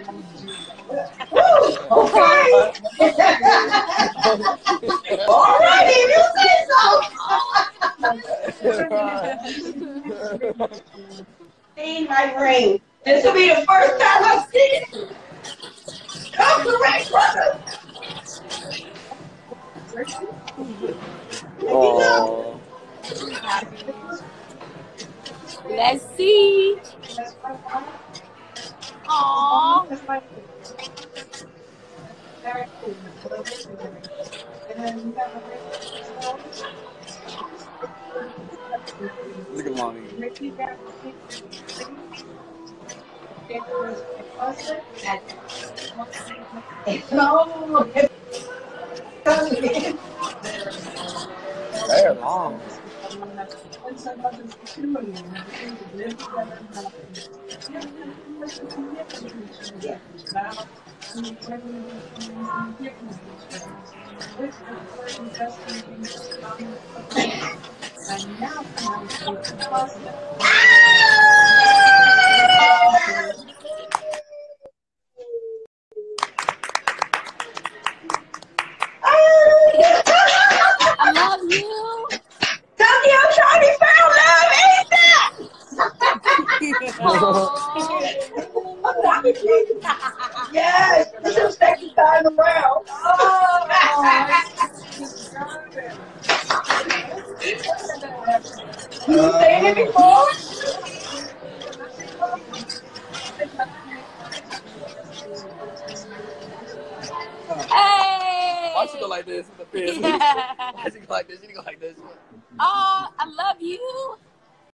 Okay. All right, if you say so. See my ring. This will be the first time I've seen it. Come correct, brother. Oh. Let's see. Aww. Look at mommy. They're long. I love you. Tokyo Charlie found love, ain't that? Yes, this is second time around. You seen it before? Hey. Why she go like this with the fist? Yeah. Why she go like this? She go like this. Oh, I love you.